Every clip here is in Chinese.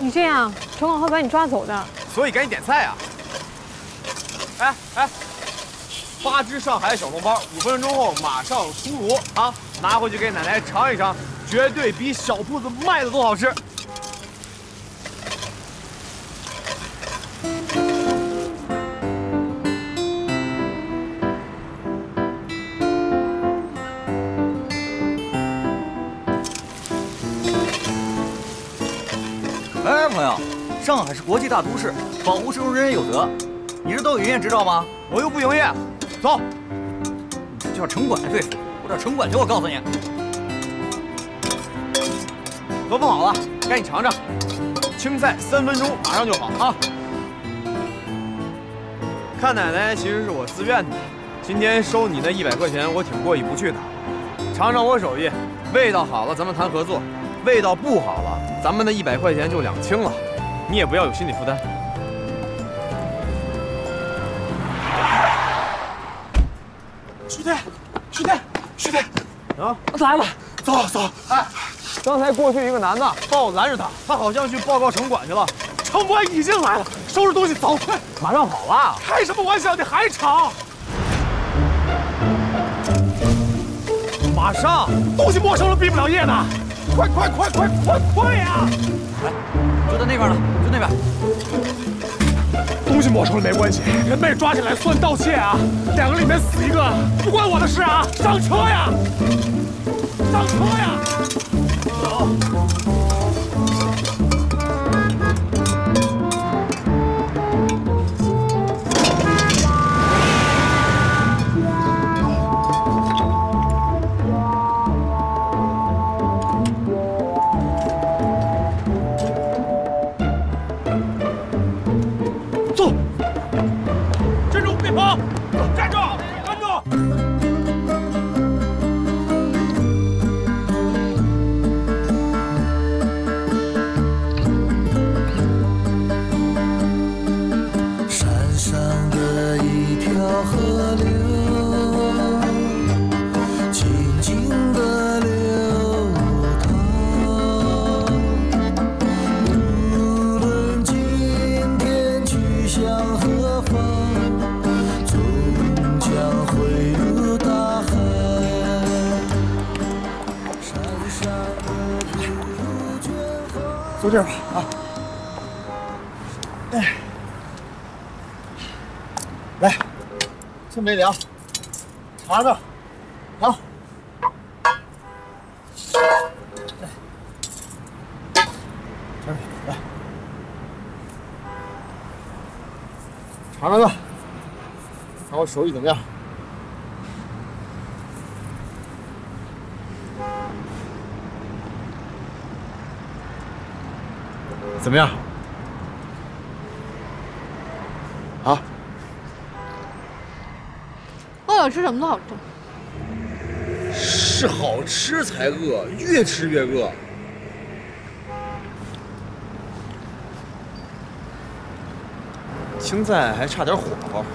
你这样，城管会把你抓走的。 所以赶紧点菜啊！哎，8只上海小笼包，5分钟后马上出炉啊！拿回去给奶奶尝一尝，绝对比小铺子卖的都好吃。 哎，朋友，上海是国际大都市，保护市中人人有责。你这都有营业执照吗？ 我又不营业，走。 你这叫城管来对付我，这城管去，我告诉你。 都放好了，赶紧尝尝。青菜3分钟，马上就好啊！看奶奶，其实是我自愿的。今天收你那100块钱，我挺过意不去的。尝尝我手艺，味道好了咱们谈合作，味道不好了，咱们的100块钱就两清了。你也不要有心理负担。徐天，啊， 来了，走。 哎，刚才过去一个男的，把我拦着他，他好像去报告城管去了。 城管已经来了，收拾东西走，快！ 马上好了。 开什么玩笑？你还吵？ 马上， 东西没收了，毕不了业的。快呀！ 来，就在那边了，就那边。 东西没收了没关系，人被抓起来算盗窃啊！2个里面死一个，不关我的事啊！上车呀！走。 坐这儿吧，啊！哎，来，先没凉，尝尝，好。来，尝尝看，看我手艺怎么样？怎么样？啊？ 饿了吃什么都好吃。 是好吃才饿，越吃越饿。青菜还差点火候。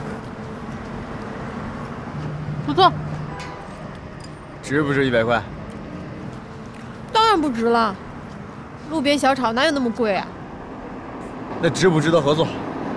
不错。 值不值100块？ 当然不值了，路边小炒哪有那么贵啊？ 那值不值得合作？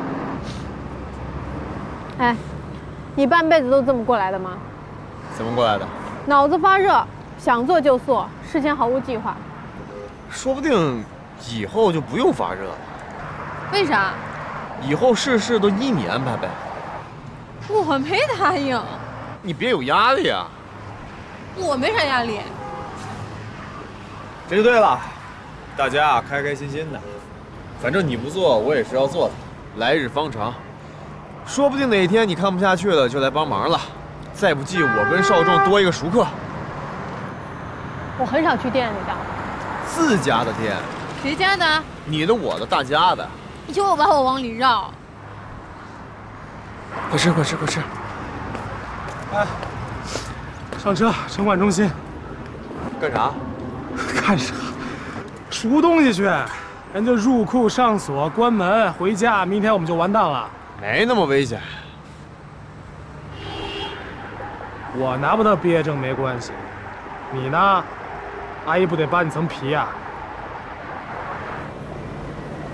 哎，你半辈子都这么过来的吗？ 怎么过来的？ 脑子发热，想做就做，事前毫无计划。 说不定以后就不用发热了。 为啥？ 以后事事都依你安排呗。 我没答应。 你别有压力啊。 我没啥压力。 这就对了，大家开开心心的。反正你不做，我也是要做的。来日方长，说不定哪天你看不下去了，就来帮忙了。再不济，我跟少仲多一个熟客。 我很少去店里的。 自家的店。 谁家的？ 你的、我的、大家的。 你就把我往里绕。 快吃，快吃，快吃！ 哎，上车，城管中心。 干啥？ 干啥？赎东西去。人家入库上锁，关门回家，明天我们就完蛋了。 没那么危险。 我拿不到毕业证没关系，你呢？阿姨不得扒你层皮啊？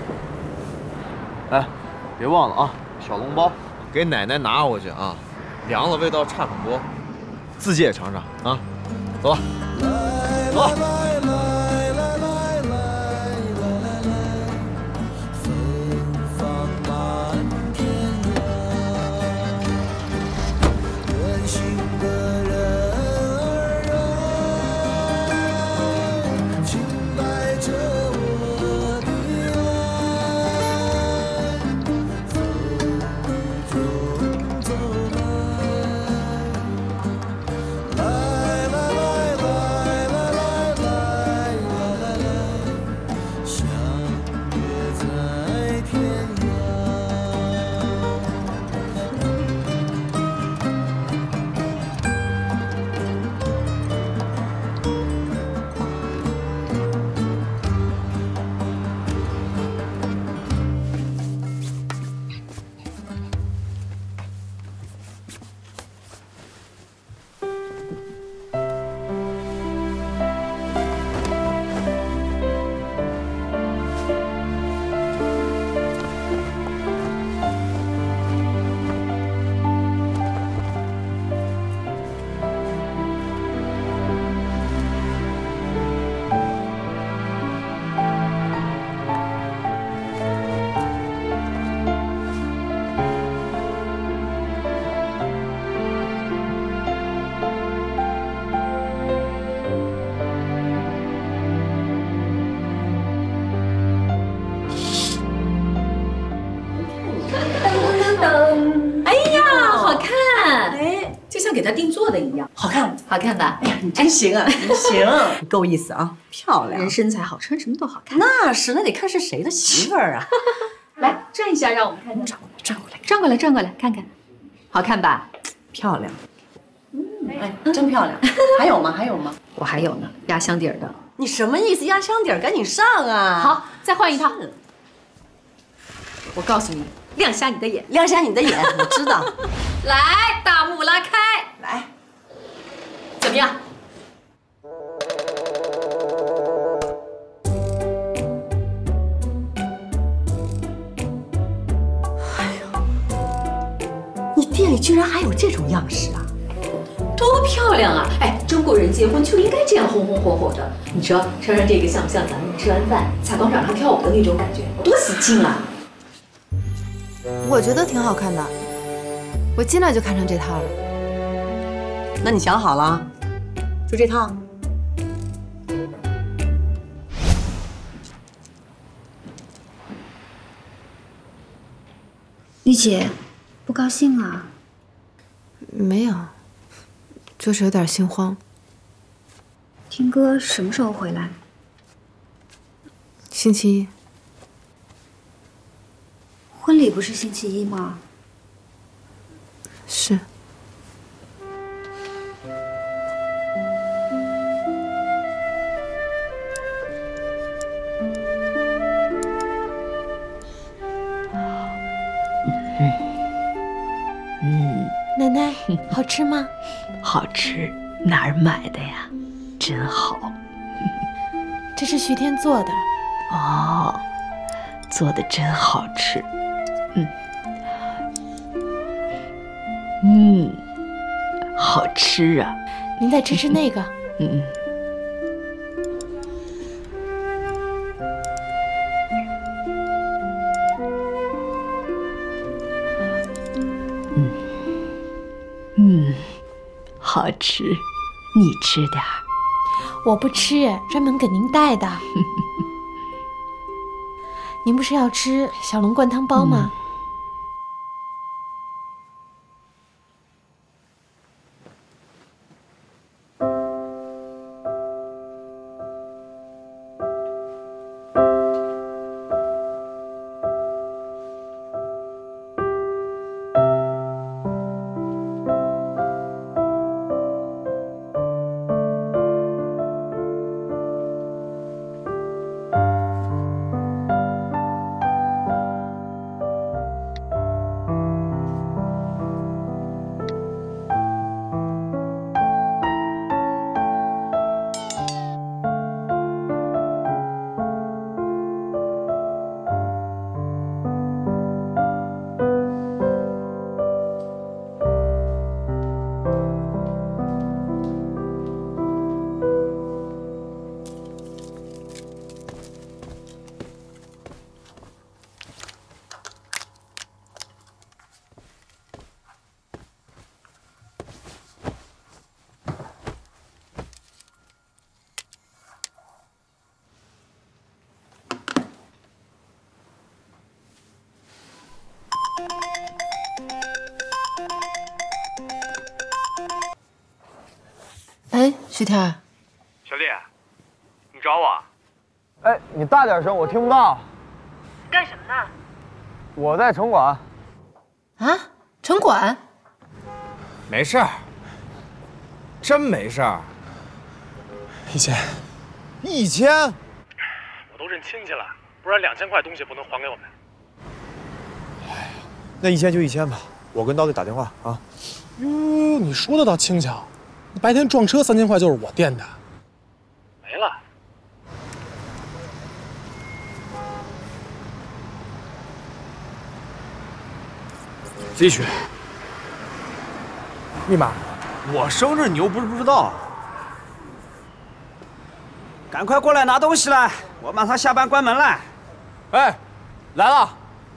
哎，别忘了啊，小笼包给奶奶拿回去啊，凉了味道差很多，自己也尝尝啊。走吧，走吧。 给他定做的一样， 好看， 好看吧？ 哎呀，你真行啊，你行，你够意思啊，漂亮， 人身材好，穿什么都好看。 那是，那得看是谁的媳妇儿啊。 来转一下，让我们看看。转过来，看看，好看吧？ 漂亮。哎，真漂亮。还有吗？ 我还有呢，压箱底儿的。 你什么意思？压箱底儿，赶紧上啊！ 好，再换一套。我告诉你，亮瞎你的眼， 亮瞎你的眼，我知道。 来，大幕拉开， 来， 怎么样？ 你店里居然还有这种样式啊！ 多漂亮啊！哎，中国人结婚就应该这样红红火火的。你说穿上这个像不像咱们吃完饭在广场上跳舞的那种感觉？多喜庆啊！ 我觉得挺好看的，我进来就看上这套了。 那你想好了，就这套？ 丽姐，不高兴啊？ 没有，就是有点心慌。 听哥什么时候回来？ 星期一。 婚礼不是星期一吗？ 是。奶奶，好吃吗？ 好吃，哪儿买的呀？真好。 这是徐天做的。 哦，做的真好吃。好吃啊！ 您再吃吃那个。 好吃，你吃点儿。 我不吃，专门给您带的。您不是要吃小笼灌汤包吗？ 徐天， 小丽，你找我？ 哎，你大点声，我听不到。 干什么呢？ 我在城管。 啊，城管？ 没事儿，真没事儿。 1000， 我都认亲戚了，不然2000块东西不能还给我们。 那1000就1000吧，我跟刀弟打电话啊。 哟，你说的倒轻巧，白天撞车3000块就是我垫的。 没了。 自己取。密码。 我生日你又不是不知道。 赶快过来拿东西来，我马上下班关门了。 哎，来了。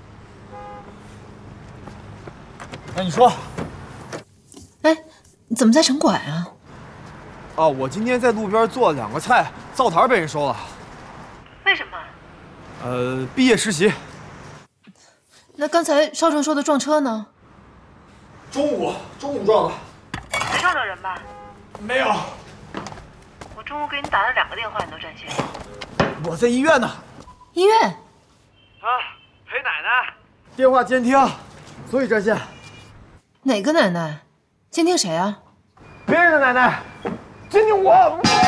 那你说。 哎，你怎么在城管啊？ 啊，我今天在路边做了2个菜，灶台被人收了。 为什么？ 毕业实习。 那刚才少成说的撞车呢？ 中午撞的。 没撞着人吧？ 没有。 我中午给你打了2个电话，你都占线。 我在医院呢。 医院？ 啊，陪奶奶。 电话监听，所以占线。 哪个奶奶？监听谁啊？ 别人的奶奶，监听我。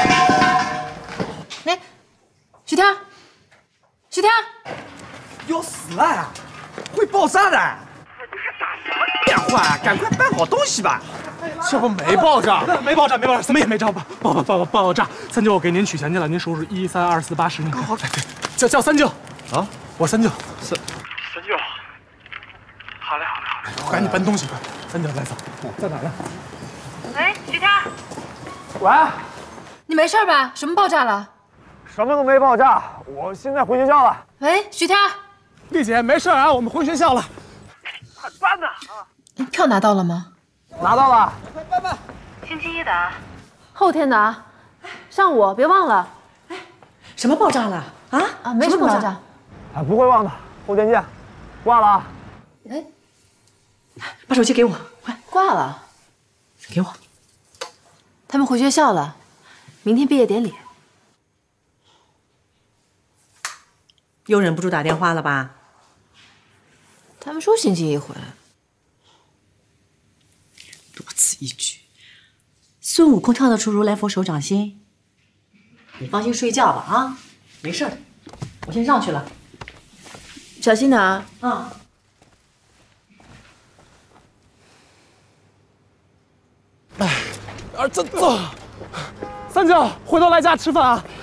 哎，徐天，徐天， 要死了，会爆炸的！你还打什么电话？赶快搬好东西吧！ 这不没爆炸？ 没爆炸，没爆炸，什么也没炸，爆炸。三舅，我给您取钱去了，您数数1、3、2、4、8、10。刚好，叫三舅啊，我三舅。 三舅，好嘞。 赶紧搬东西，快！三舅来走，在哪呢？ 喂，徐天。 喂， 你没事吧？什么爆炸了？ 什么都没爆炸，我现在回学校了。 喂，徐天。 丽姐，没事啊，我们回学校了。 快搬呐！ 你票拿到了吗？ 拿到了。 快搬！ 星期1的。 后天拿，上午别忘了。 什么爆炸了？啊， 没什么爆炸。 哎，不会忘的，后天见。挂了啊。 哎， 把手机给我，快挂了。 给我。 他们回学校了，明天毕业典礼。 又忍不住打电话了吧？ 他们说星期1回来。 多此一举。孙悟空跳得出如来佛手掌心。你放心睡觉吧啊，没事的。我先上去了。 小心点啊。 啊。 哎，走。三舅，回头来家吃饭啊。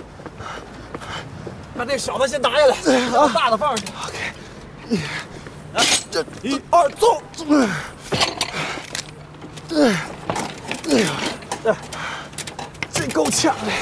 把那小的先拿下来，把大的放上去。OK。这1、2，走。真够呛的。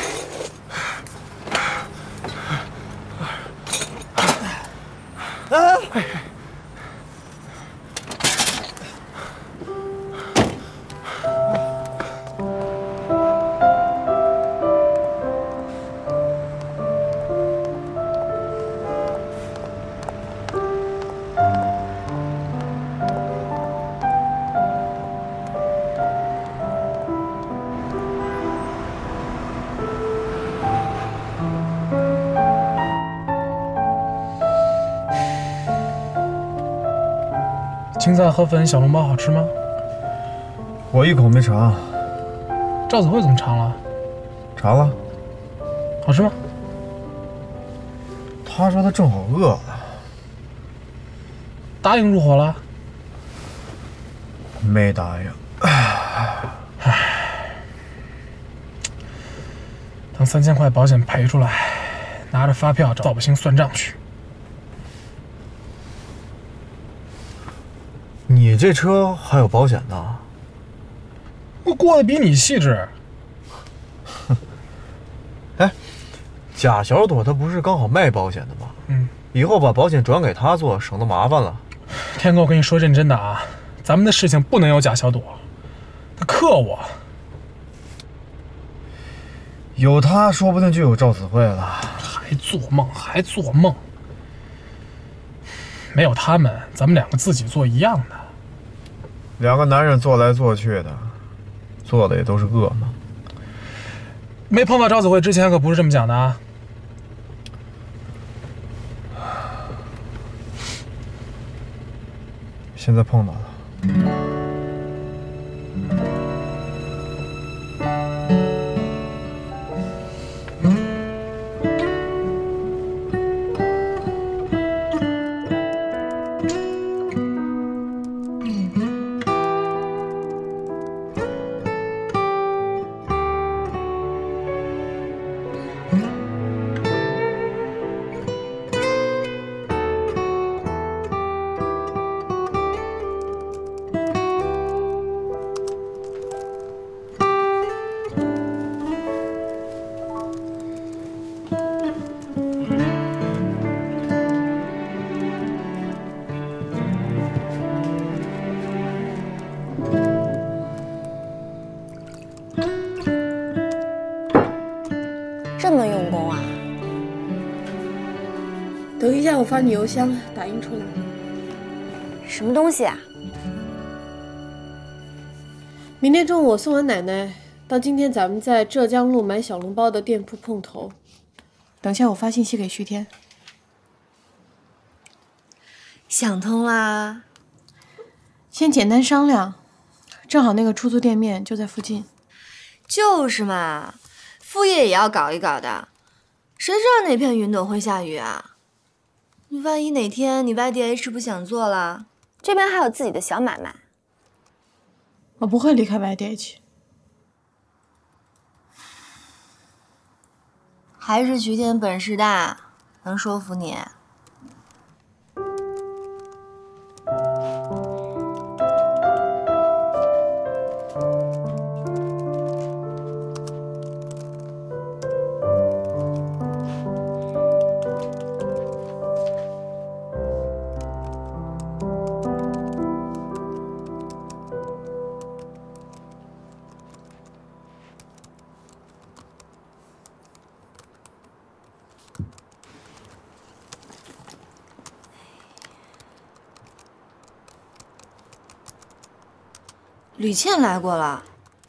青菜河粉小笼包好吃吗？ 我一口没尝。 赵子慧怎么尝了？ 尝了。 好吃吗？ 他说他正好饿了。 答应入伙了？ 没答应。 等3000块保险赔出来，拿着发票找造不兴算账去。 你这车还有保险呢？ 我过得比你细致。 哎，贾小朵她不是刚好卖保险的吗？以后把保险转给她做，省得麻烦了。 天哥，我跟你说认真的啊，咱们的事情不能有贾小朵，她克我。 有她，说不定就有赵子慧了。 还做梦。没有他们，咱们2个自己做一样的。 2个男人做来做去的，做的也都是噩梦。 没碰到赵子慧之前可不是这么讲的啊。 现在碰到了。 这么用功啊！ 等一下，我发你邮箱，打印出来。 什么东西啊？ 明天中午我送完奶奶，到今天咱们在浙江路买小笼包的店铺碰头。等下我发信息给徐天。 想通啦， 先简单商量，正好那个出租店面就在附近。 就是嘛，副业也要搞一搞的，谁知道哪片云朵会下雨啊？你万一哪天你 YDH 不想做了， 这边还有自己的小买卖。 我不会离开 YDH。 还是徐天本事大，能说服你。吕倩来过了，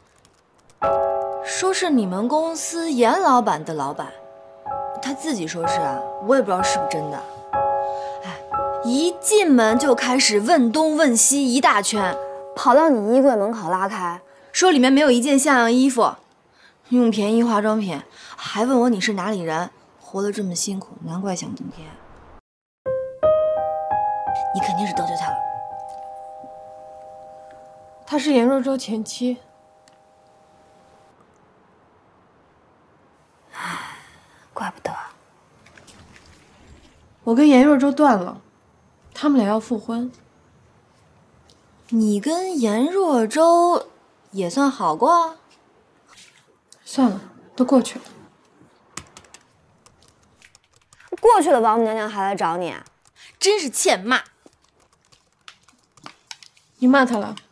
说是你们公司严老板的老板，他自己说是啊，我也不知道是不是真的。哎，一进门就开始问东问西一大圈， 跑到你衣柜门口拉开， 说里面没有一件像样衣服，用便宜化妆品，还问我你是哪里人，活得这么辛苦，难怪想登天。你肯定是得罪他了。 她是颜若舟前妻。 怪不得。 我跟颜若舟断了，他们俩要复婚。 你跟颜若舟也算好过？ 算了，都过去了。 过去了，王母娘娘还来找你， 真是欠骂。 你骂她了？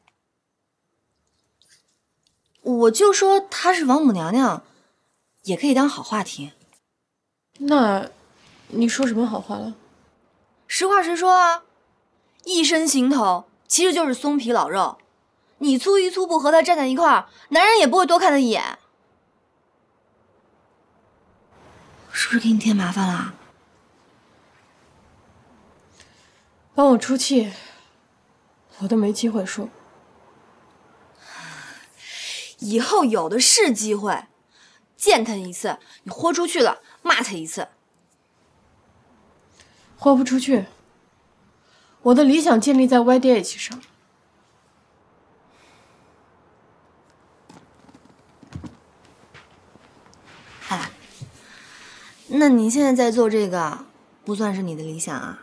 我就说她是王母娘娘，也可以当好话听。 那，你说什么好话了？ 实话实说啊，一身行头其实就是松皮老肉，你粗一粗不和他站在一块儿，男人也不会多看他一眼。是不是给你添麻烦了？ 帮我出气，我都没机会说。 以后有的是机会，见他一次，你豁出去了，骂他一次。 豁不出去，我的理想建立在 YDH 上。 哎，那你现在在做这个，不算是你的理想啊？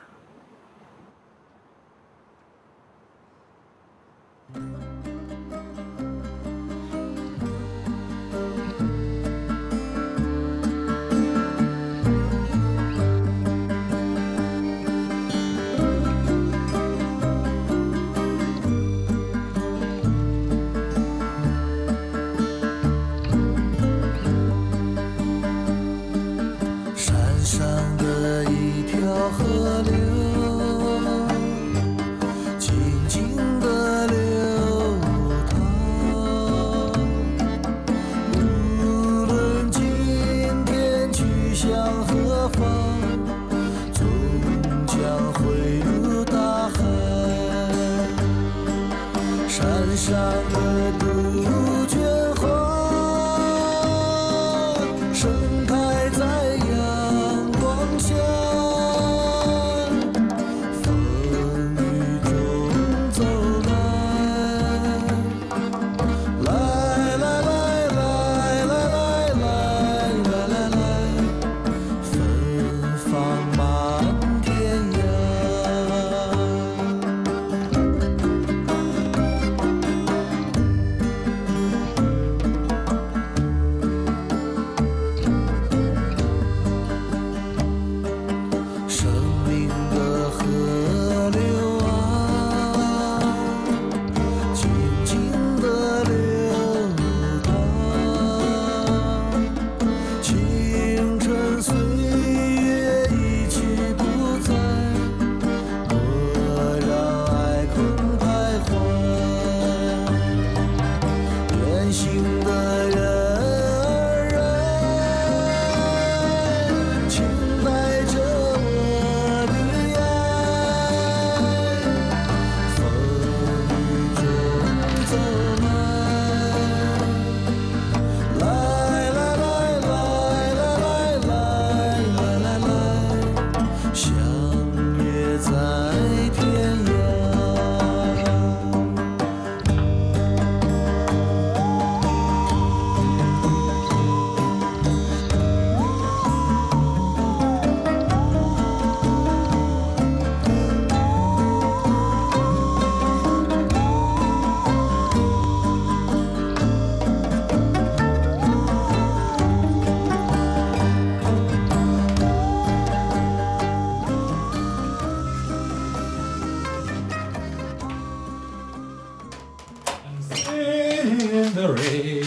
山上的一条河流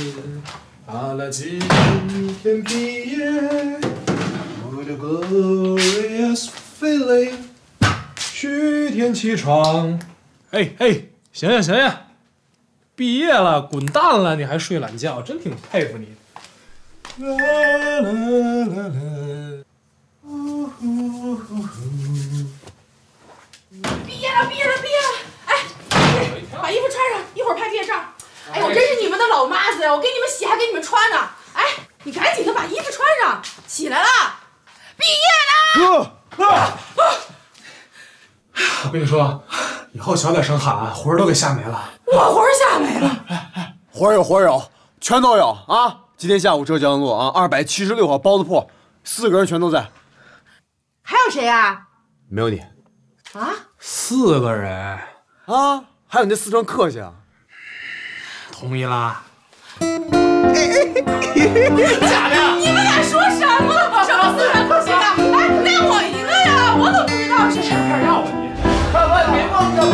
到了今天毕业 ，What a glorious feeling！ 许天起床。哎，醒醒！毕业了，滚蛋了，你还睡懒觉，真挺佩服你。啦啦啦啦， 毕业了！哎，把衣服穿上，一会儿拍毕业照。哎，我真是你们的老妈子呀！我给你们洗，还给你们穿呢。哎，你赶紧的把衣服穿上，起来了，毕业了！ 我跟你说，以后小点声喊，魂儿都给吓没了。 我魂儿吓没了。 活有，全都有啊！今天下午浙江路啊276号包子铺，4个人全都在。 还有谁啊？ 没有你啊 ？4个人啊？还有你那4双客气啊？ 同意啦。 假的呀！你们俩说什么？什么4双客气的？哎，那我赢了呀！我怎么不知道是？ 开药吧你！ 快，别忘记了！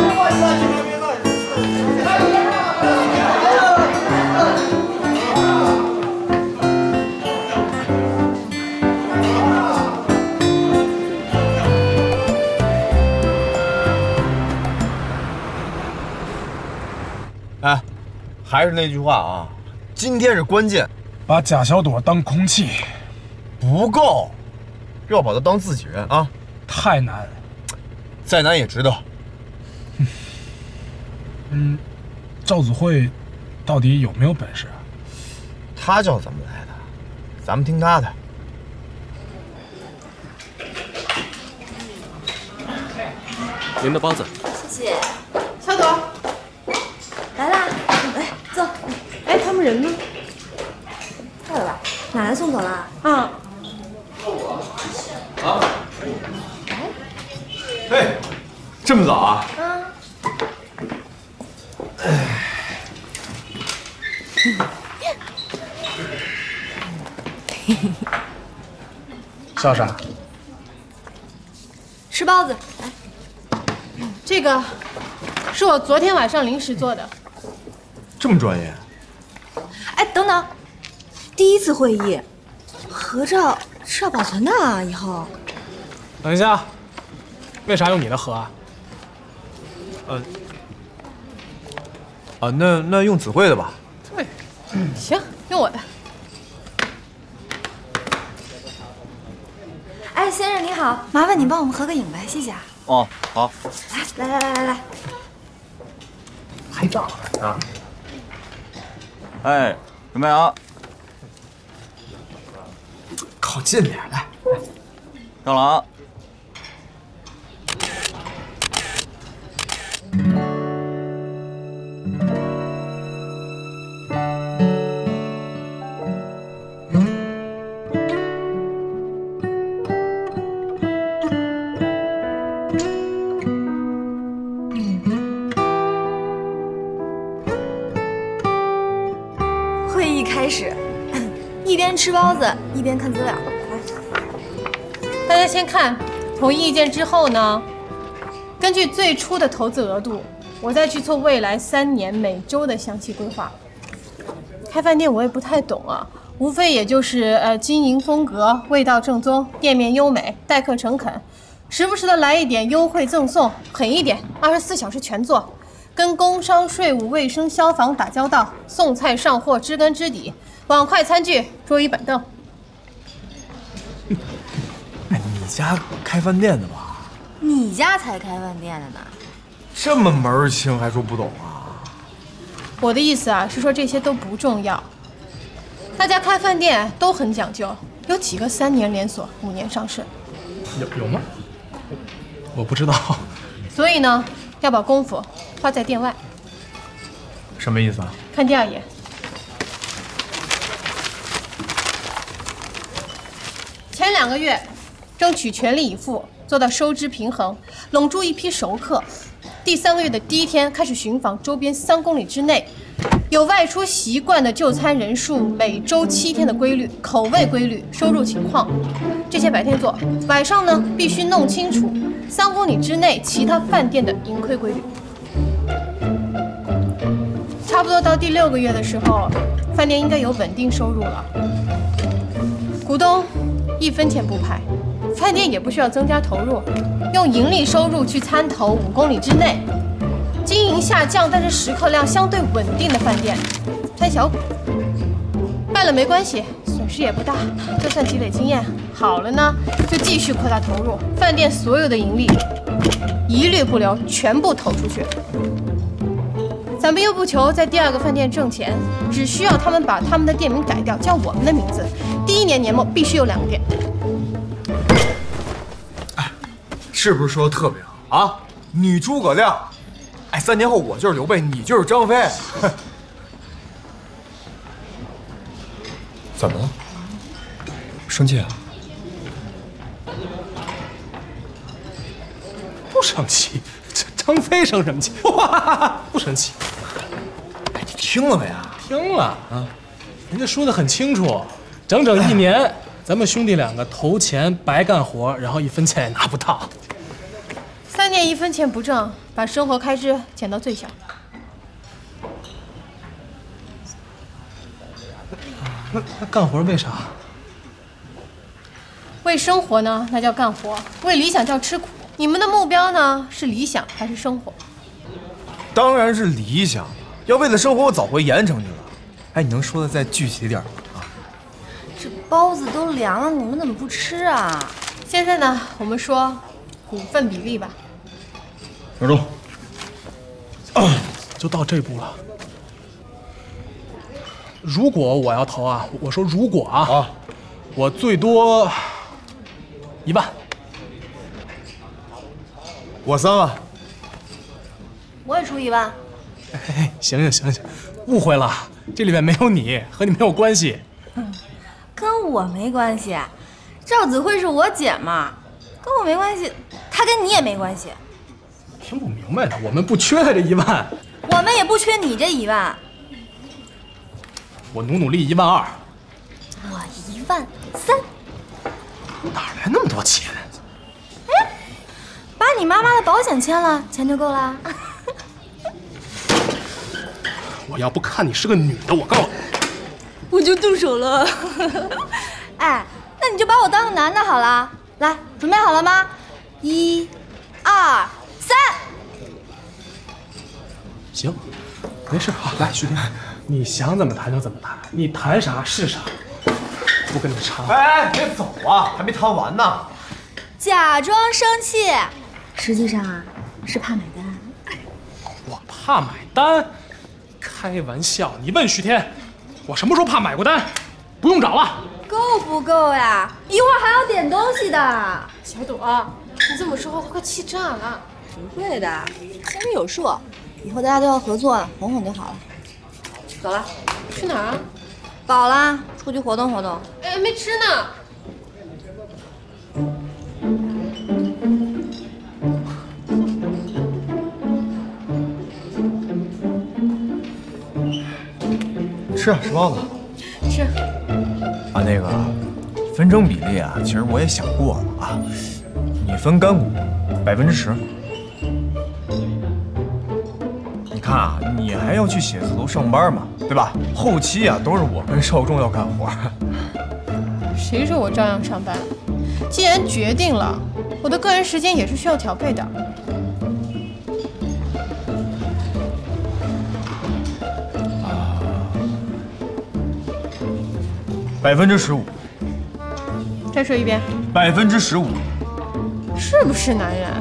哎，还是那句话啊，今天是关键， 把贾小朵当空气不够，要把她当自己人啊！ 太难， 再难也值得。 赵子慧到底有没有本事啊？ 她叫怎么来的，咱们听她的。 您的包子， 谢谢。 小朵， 来啦，来坐。 哎，他们人呢？ 快了吧？奶奶送走了。 啊。 哎，这么早啊？ 笑啥？ 吃包子。来， 这个是我昨天晚上临时做的。 这么专业？ 哎，等等，第一次会议，合照是要保存的啊，以后。 等一下，为啥用你的盒啊？ 那用子慧的吧。 对，行，用我的。 哎，先生你好，麻烦你帮我们合个影呗，谢谢啊。 哦，好。 来， 拍照啊！ 哎，准备啊！ 靠近点，来， 到了啊！ 会议开始，一边吃包子一边看资料。 大家先看，统一意见之后呢，根据最初的投资额度，我再去做未来3年每周的详细规划。开饭店我也不太懂啊，无非也就是经营风格、味道正宗、店面优美、待客诚恳，时不时的来一点优惠赠送，狠一点24小时全做，跟工商、税务、卫生、消防打交道，送菜上货知根知底，碗筷餐具、桌椅板凳。 哎，你家开饭店的吧？ 你家才开饭店的呢。 这么门儿清还说不懂啊？ 我的意思啊，是说这些都不重要。大家开饭店都很讲究，有几个3年连锁、5年上市？ 有吗？我不知道。 所以呢，要把功夫花在店外。 什么意思啊？ 看第2页。前2个月，争取全力以赴，做到收支平衡，拢住一批熟客。第3个月的第1天开始寻访周边3公里之内有外出习惯的就餐人数，每周7天的规律、口味规律、收入情况，这些白天做，晚上呢必须弄清楚3公里之内其他饭店的盈亏规律。 差不多到第6个月的时候，饭店应该有稳定收入了。股东1分钱不派，饭店也不需要增加投入，用盈利收入去参投5公里之内，经营下降但是食客量相对稳定的饭店，参小股。败了没关系，损失也不大，就算积累经验，好了呢就继续扩大投入，饭店所有的盈利一律不留，全部投出去。咱们又不求在第2个饭店挣钱，只需要他们把他们的店名改掉，叫我们的名字。第1年年末必须有2个店。 哎，是不是说的特别好啊？女诸葛亮，哎，3年后我就是刘备，你就是张飞。怎么了？生气啊？ 不生气，张飞生什么气？哇，不生气。 哎，你听了没啊？ 听了啊，人家说的很清楚，整整1年，咱们兄弟2个投钱白干活，然后1分钱也拿不到。 3年1分钱不挣，把生活开支减到最小。 那干活为啥？ 为生活呢，那叫干活；为理想叫吃苦。你们的目标呢，是理想还是生活？ 当然是理想。要为了生活，我早回盐城去了。哎，你能说的再具体点吗？啊？ 这包子都凉了，你们怎么不吃啊？ 现在呢，我们说股份比例吧。 站住！ 就到这步了。如果我要投啊，我说如果啊，我最多1万。 我3万。 我也出1万。 哎，行，误会了，这里面没有你，和你没有关系。 跟我没关系，赵子慧是我姐们儿，跟我没关系，她跟你也没关系。 听不明白了，我们不缺他这1万， 我们也不缺你这1万。 我努力1万2。 我1万3。 哪来那么多钱？ 哎，把你妈妈的保险签了，钱就够了。 我要不看你是个女的，我告诉你， 我就动手了。哎，那你就把我当个男的好了。来，准备好了吗？1、2、3。 行，没事。好，来，徐天，你想怎么谈就怎么谈，你谈啥是啥，不跟你掺和。 哎，别走啊，还没谈完呢。 假装生气，实际上啊是怕买单。 我怕买单？开玩笑！你问徐天，我什么时候怕买过单？不用找了。 够不够呀？一会儿还要点东西的。 小朵，你这么说话，他快气炸了。 不会的，心里有数。以后大家都要合作，哄哄就好了。走了。 去哪儿啊？ 饱了，出去活动活动。 哎，没吃呢。 吃啊，吃包子。 吃。 啊，那个分成比例啊，其实我也想过了啊，你分干股10%。你看啊，你还要去写字楼上班嘛，对吧？后期啊，都是我跟少仲要干活。 谁说我照样上班？既然决定了，我的个人时间也是需要调配的。 15%。 再说一遍。 15%。 是不是男人？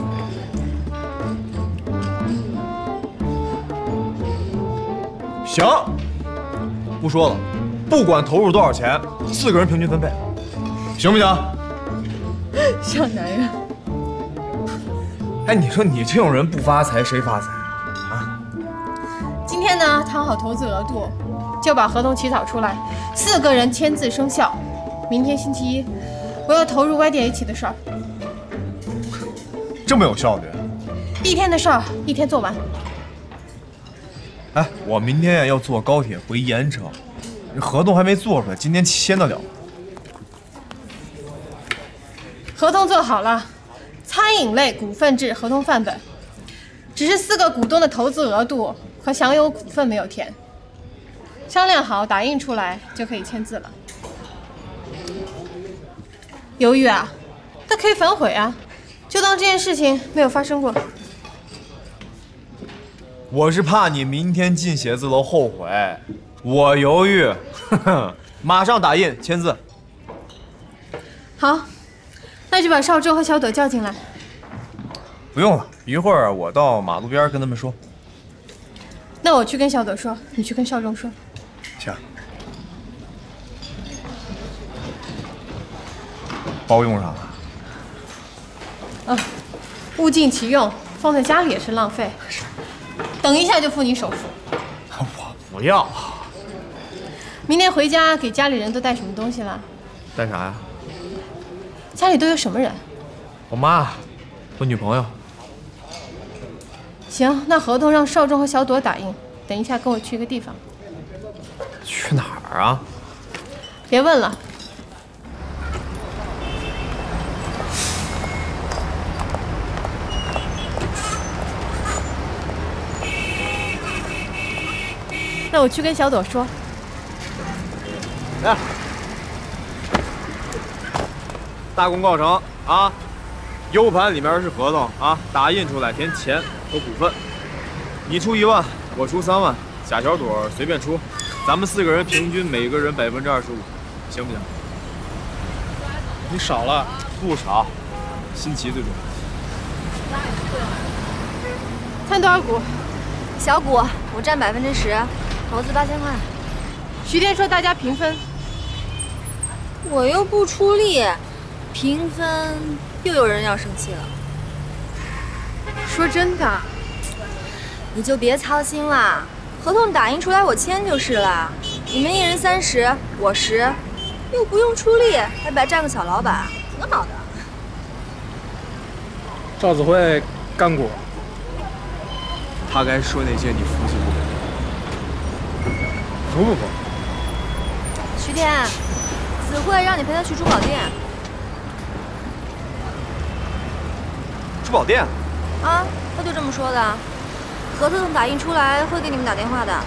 行，不说了，不管投入多少钱，4个人平均分配，行不行？ 像男人。 哎，你说你这种人不发财谁发财啊？ 今天呢，谈好投资额度，就把合同起草出来，4个人签字生效。明天星期一，我要投入YDH 的事儿。 这么有效率 ？1天的事儿1天做完。 哎，我明天呀要坐高铁回盐城，合同还没做出来，今天签得了。 合同做好了，餐饮类股份制合同范本，只是4个股东的投资额度和享有股份没有填， 商量好打印出来就可以签字了。犹豫啊？那可以反悔啊，就当这件事情没有发生过。 我是怕你明天进写字楼后悔，我犹豫，呵呵，马上打印签字。 好，那就把少周和小朵叫进来。 不用了，一会儿我到马路边跟他们说。 那我去跟小朵说，你去跟少周说。 行。包用上了。 物尽其用，放在家里也是浪费。等一下就付你首付。 我不要。 明天回家给家里人都带什么东西了？ 带啥呀？ 家里都有什么人？ 我妈，我女朋友。 行，那合同让少仲和小朵打印，等一下跟我去一个地方。 去哪儿啊？ 别问了。那我去跟小朵说。 来，大功告成啊！U 盘里面是合同啊，打印出来填钱和股份，你出1万，我出3万，贾小朵随便出，咱们4个人平均每个人25%，行不行？ 你少了。 不少，新奇最重要。 看多少股？ 小股，我占10%，投资8000块。 徐天说大家平分。 我又不出力，平分又有人要生气了。 说真的， 你就别操心啦，合同打印出来我签就是了。你们1人30，我10，又不用出力，还白占个小老板，挺好的。 赵子慧干过。 他该说那些你服气不？ 不。 徐天，子慧让你陪她去珠宝店。 珠宝店？ 啊，他就这么说的。合同打印出来会给你们打电话的。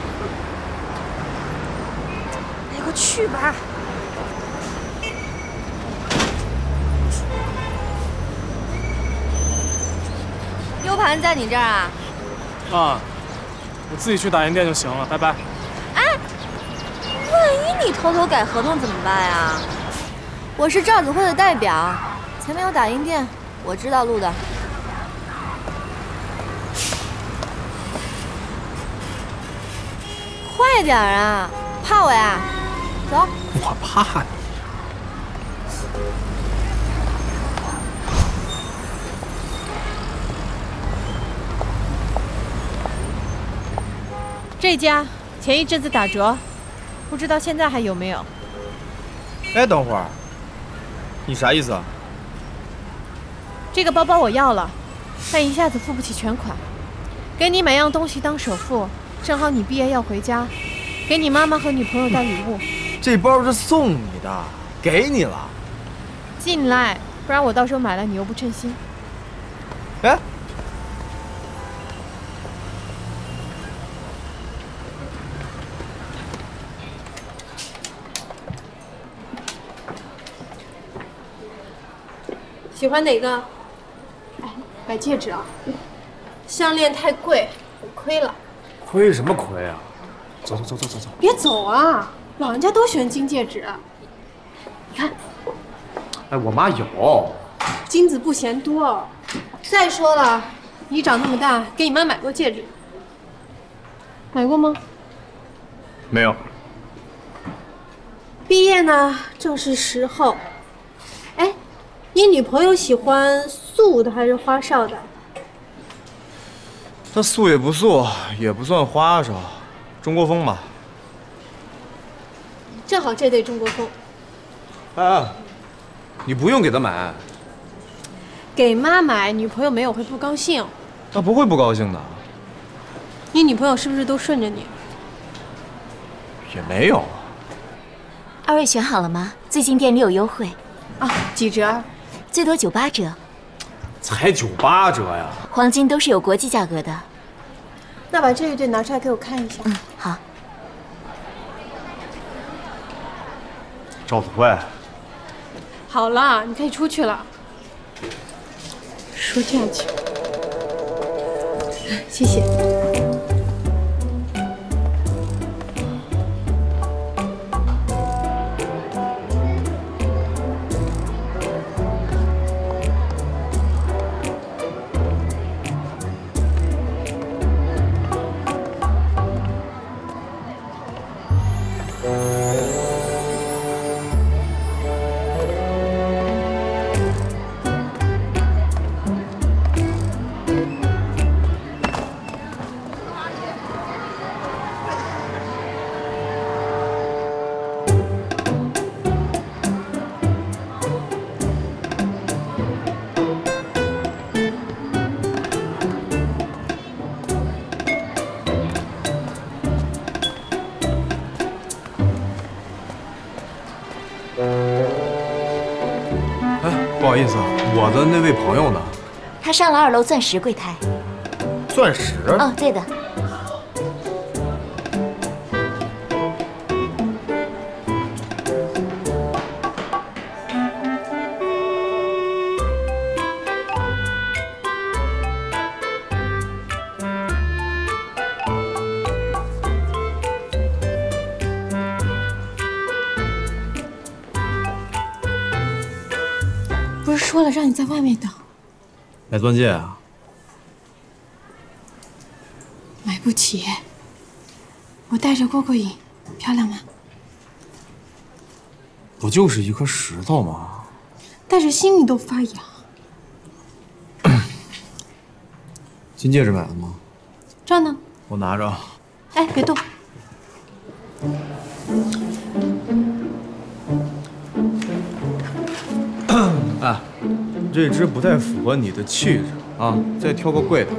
哎，快去吧。U 盘在你这儿啊？ 啊，我自己去打印店就行了，拜拜。 哎，万一你偷偷改合同怎么办呀？我是赵子慧的代表，前面有打印店，我知道路的。快点啊！怕我呀？走。 我怕你。 这家前一阵子打折，不知道现在还有没有？ 哎，等会儿，你啥意思啊？ 这个包包我要了，但一下子付不起全款，给你买样东西当首付，正好你毕业要回家，给你妈妈和女朋友带礼物。 这包是送你的，给你了。 进来，不然我到时候买了你又不称心。 哎。 喜欢哪个？哎，买戒指啊，项链太贵，我亏了。 亏什么亏啊？走。 别走啊！老人家都喜欢金戒指。你看， 哎，我妈有。 金子不嫌多。再说了，你长那么大，给你妈买过戒指？买过吗？ 没有。 毕业呢，正是时候。哎。你女朋友喜欢素的还是花哨的？ 她素也不素，也不算花哨，中国风吧。 正好这对中国风。 哎，你不用给她买。 给妈买，女朋友没有会不高兴。 她不会不高兴的。 你女朋友是不是都顺着你？ 也没有。 2位选好了吗？最近店里有优惠。 啊，几折？ 最多98折。 才98折呀！ 黄金都是有国际价格的。 那把这一对拿出来给我看一下。 好。 赵子慧， 好了，你可以出去了。说这样去，谢谢。 不好意思，我的那位朋友呢？ 他上了2楼钻石柜台。 钻石？ 哦，对的。 不是说了让你在外面等？ 买钻戒啊？ 买不起。我戴着过瘾，漂亮吗？ 不就是一颗石头吗？ 戴着心里都发痒。 金戒指买了吗？ 这儿呢。 我拿着。 哎，别动。 哎，这只不太符合你的气质啊，再挑个贵的。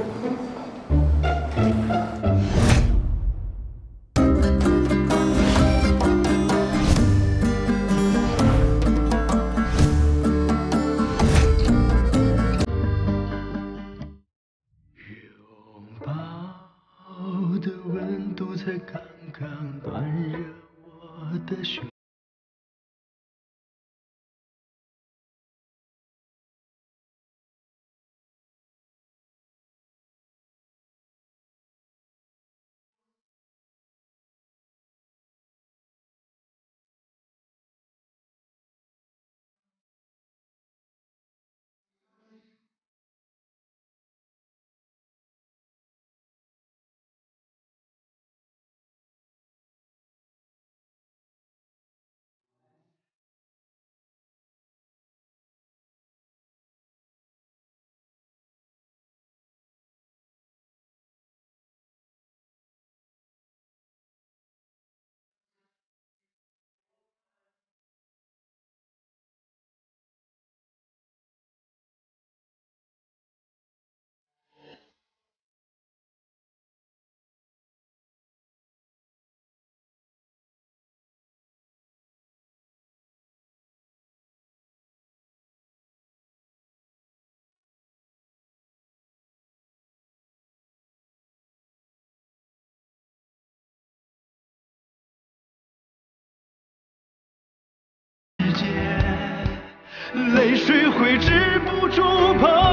泪水挥之不住。